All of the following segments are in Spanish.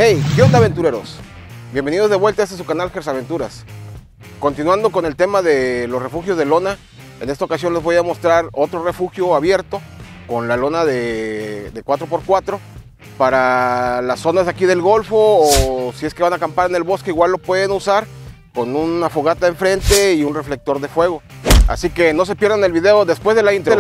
Hey, ¿qué onda, aventureros? Bienvenidos de vuelta a este su canal Gers Aventuras. Continuando con el tema de los refugios de lona, en esta ocasión les voy a mostrar otro refugio abierto con la lona de 4x4 para las zonas de aquí del Golfo, o si es que van a acampar en el bosque, igual lo pueden usar con una fogata enfrente y un reflector de fuego. Así que no se pierdan el video después de la intro.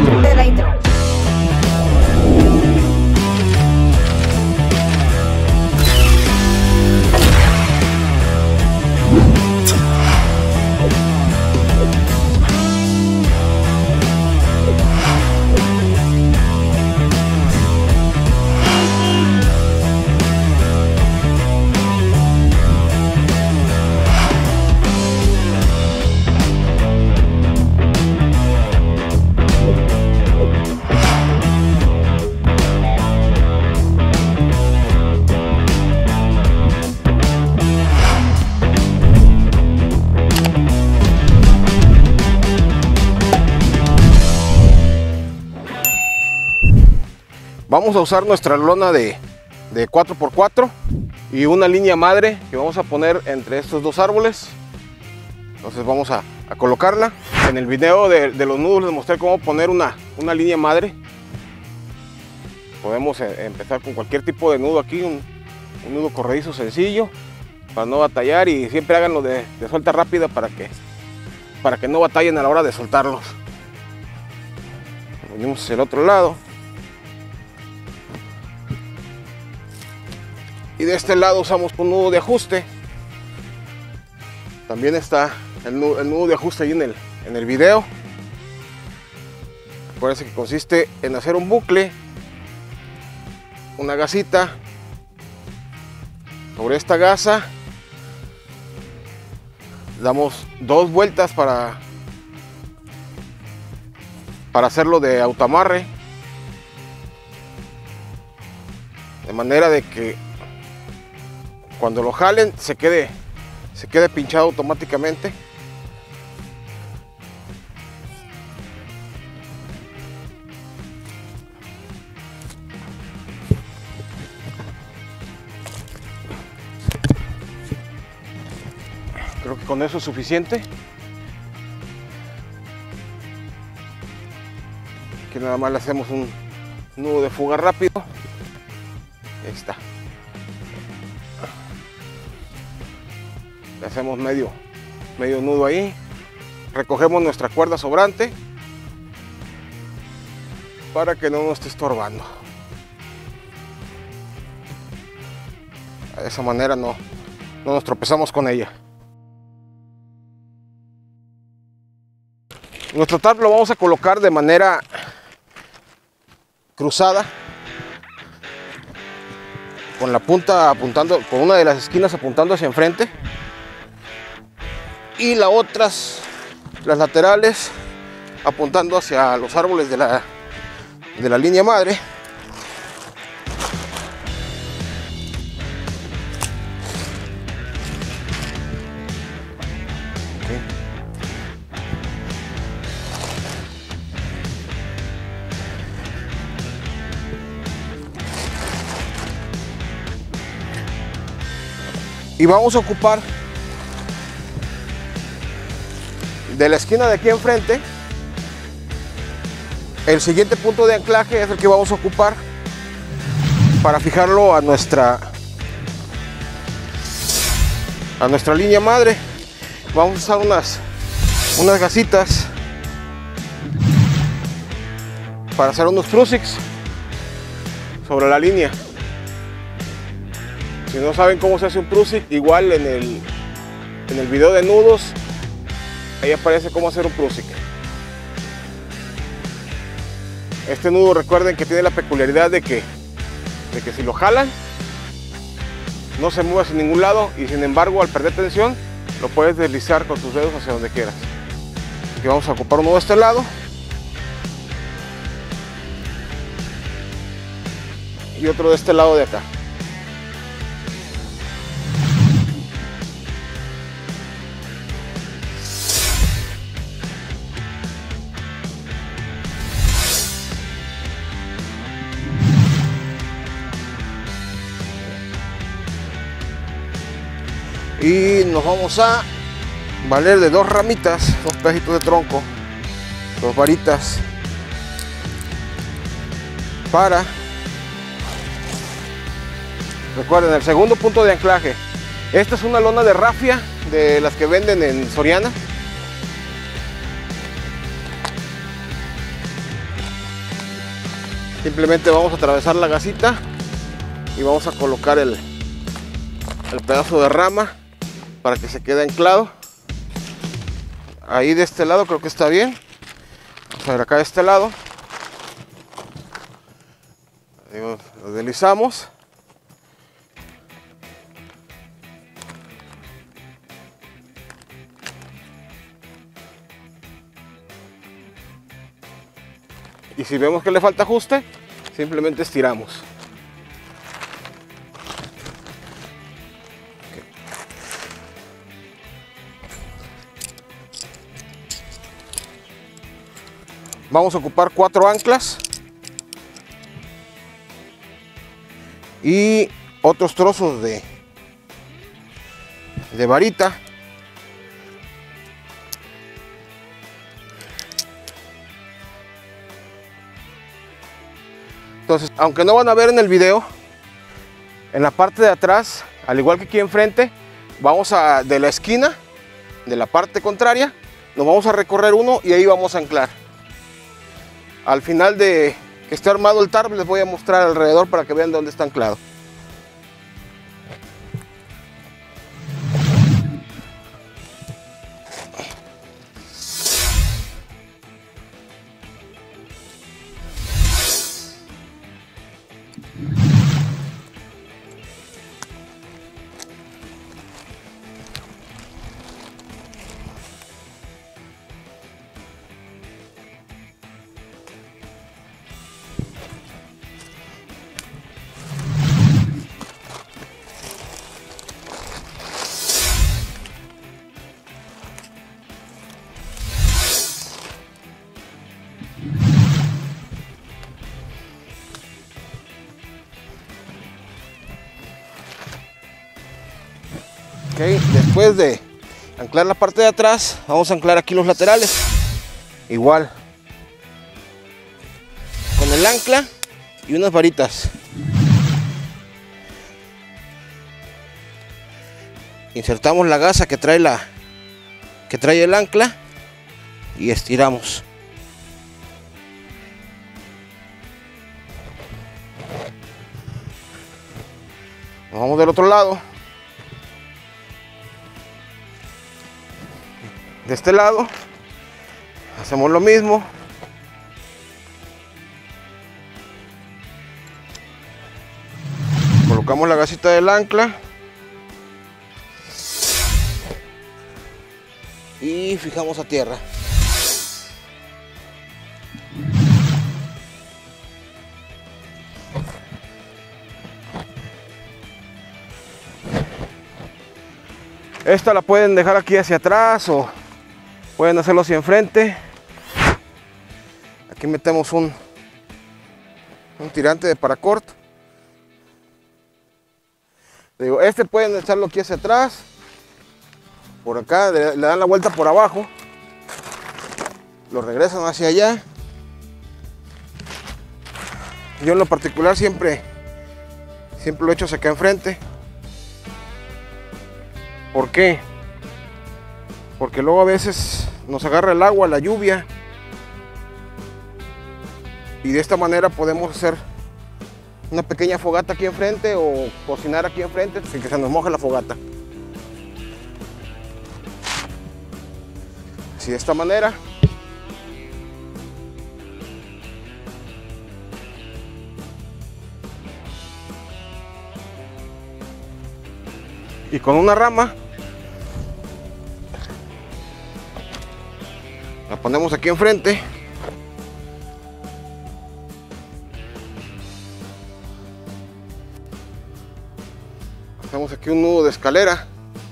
Vamos a usar nuestra lona de 4x4 y una línea madre que vamos a poner entre estos dos árboles. Entonces vamos a colocarla. En el video de los nudos les mostré cómo poner una línea madre. Podemos empezar con cualquier tipo de nudo aquí, un nudo corredizo sencillo para no batallar, y siempre háganlo de suelta rápida para que no batallen a la hora de soltarlos. Venimos hacia el otro lado. Y de este lado usamos un nudo de ajuste. También está el nudo de ajuste ahí en el video. Acuérdense que consiste en hacer un bucle, una gasita sobre esta gasa. Damos 2 vueltas para hacerlo de autoamarre, de manera de que cuando lo jalen se quede pinchado automáticamente. Creo que con eso es suficiente. Aquí nada más le hacemos un nudo de fuga rápido. Ahí está. Le hacemos medio nudo ahí. Recogemos nuestra cuerda sobrante para que no nos esté estorbando. De esa manera no nos tropezamos con ella. Nuestro tarp lo vamos a colocar de manera cruzada, con la punta apuntando, con una de las esquinas apuntando hacia enfrente y las laterales apuntando hacia los árboles de la línea madre. Y vamos a ocupar de la esquina de aquí enfrente. El siguiente punto de anclaje es el que vamos a ocupar para fijarlo a nuestra línea madre. Vamos a usar unas gasitas para hacer unos trusics sobre la línea. Si no saben cómo se hace un prusik, igual en el video de nudos, ahí aparece cómo hacer un prusik. Este nudo, recuerden que tiene la peculiaridad de que si lo jalan, no se mueve hacia ningún lado, y sin embargo, al perder tensión, lo puedes deslizar con tus dedos hacia donde quieras. Aquí vamos a ocupar un nudo de este lado y otro de este lado de acá. Y nos vamos a valer de 2 ramitas, 2 pedacitos de tronco, 2 varitas para, recuerden, el segundo punto de anclaje. Esta es una lona de rafia de las que venden en Soriana. Simplemente vamos a atravesar la gasita y vamos a colocar el pedazo de rama para que se quede anclado. Ahí de este lado creo que está bien. Vamos a ver acá de este lado. Lo deslizamos. Y si vemos que le falta ajuste, simplemente estiramos. Vamos a ocupar 4 anclas y otros trozos de varita. Entonces, aunque no van a ver en el video, en la parte de atrás, al igual que aquí enfrente, vamos a, de la esquina, de la parte contraria, nos vamos a recorrer uno y ahí vamos a anclar. Al final de que esté armado el tarp, les voy a mostrar alrededor para que vean dónde está anclado. Después de anclar la parte de atrás, vamos a anclar aquí los laterales. Igual, con el ancla y unas varitas. Insertamos la gasa que trae el ancla y estiramos. Nos vamos del otro lado. De este lado hacemos lo mismo. Colocamos la gasita del ancla y fijamos a tierra. Esta la pueden dejar aquí hacia atrás o pueden hacerlo hacia enfrente. Aquí metemos un tirante de paracord. Digo, este pueden echarlo aquí hacia atrás. Por acá le dan la vuelta por abajo. Lo regresan hacia allá. Yo en lo particular siempre lo echo hacia acá enfrente. ¿Por qué? Porque luego a veces nos agarra el agua, la lluvia, y de esta manera podemos hacer una pequeña fogata aquí enfrente o cocinar aquí enfrente sin que se nos moje la fogata. Así, de esta manera. Y con una rama la ponemos aquí enfrente. Hacemos aquí un nudo de escalera.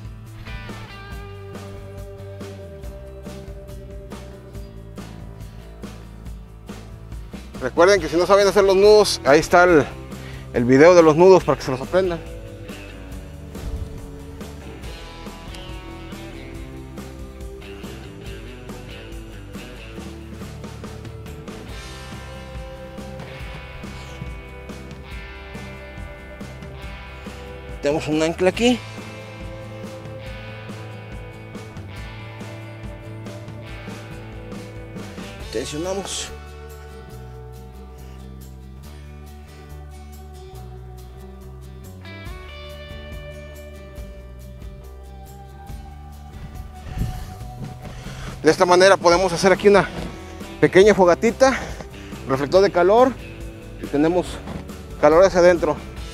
Recuerden que si no saben hacer los nudos, ahí está el video de los nudos para que se los aprendan. Tenemos un ancla aquí. Tensionamos. De esta manera podemos hacer aquí una pequeña fogatita, reflector de calor, y tenemos calor hacia adentro.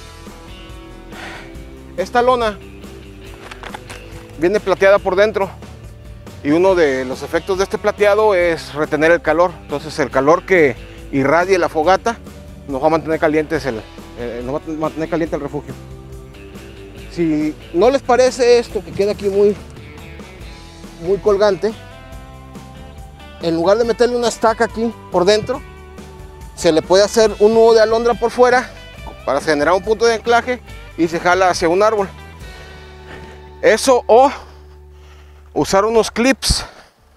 Esta lona viene plateada por dentro y uno de los efectos de este plateado es retener el calor. Entonces el calor que irradie la fogata nos va a mantener calientes nos va a mantener caliente el refugio. Si no les parece esto que queda aquí muy colgante, en lugar de meterle una estaca aquí por dentro, se le puede hacer un nudo de alondra por fuera para generar un punto de anclaje y se jala hacia un árbol. Eso, o usar unos clips.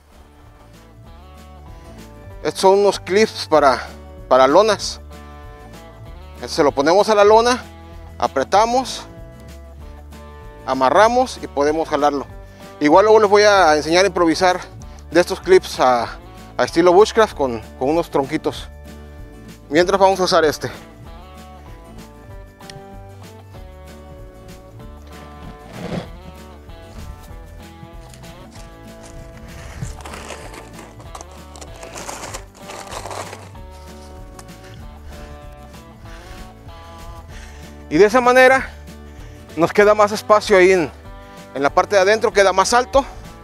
Estos son unos clips para lonas. Se lo ponemos a la lona, apretamos, amarramos y podemos jalarlo. Igual luego les voy a enseñar a improvisar de estos clips a estilo bushcraft con unos tronquitos. Mientras vamos a usar este. Y de esa manera nos queda más espacio ahí en la parte de adentro, queda más alto.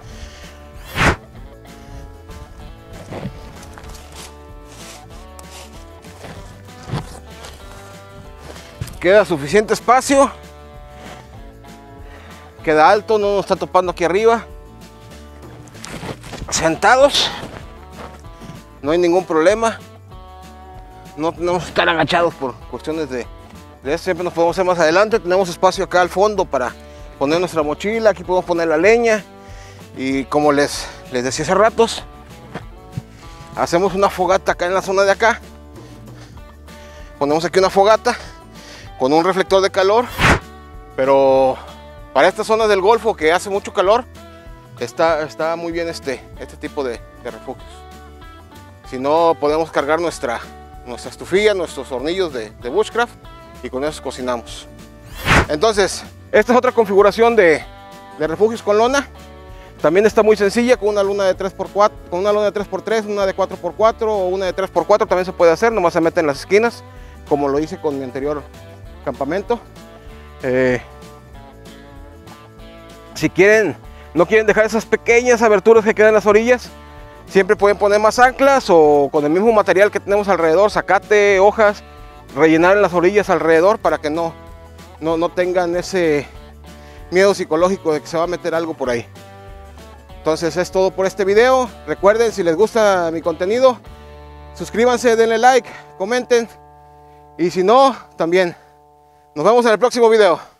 Queda suficiente espacio, queda alto, no nos está topando aquí arriba. Sentados, no hay ningún problema, no tenemos que estar agachados por cuestiones de siempre nos podemos hacer más adelante. Tenemos espacio acá al fondo para poner nuestra mochila, aquí podemos poner la leña y como les decía hace ratos, hacemos una fogata acá en la zona de acá. Ponemos aquí una fogata con un reflector de calor, pero para estas zonas del Golfo que hace mucho calor está muy bien este tipo de refugios. Si no, podemos cargar nuestra estufilla, nuestros hornillos de bushcraft y con eso cocinamos. Entonces, esta es otra configuración de refugios con lona. También está muy sencilla, con una lona de 3x4, con una lona de 3x3, una de 4x4 o una de 3x4 también se puede hacer, nomás se mete en las esquinas, como lo hice con mi anterior campamento. Si no quieren dejar esas pequeñas aberturas que quedan en las orillas, siempre pueden poner más anclas o con el mismo material que tenemos alrededor, zacate, hojas, rellenar en las orillas alrededor para que no tengan ese miedo psicológico de que se va a meter algo por ahí. Entonces es todo por este video. Recuerden, si les gusta mi contenido, suscríbanse, denle like, comenten y si no, también. Nos vemos en el próximo video.